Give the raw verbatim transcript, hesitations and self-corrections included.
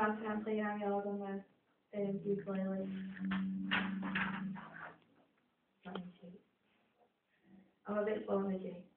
around town playing on yellow on the um, ukulele. I'm a bit slow on the G.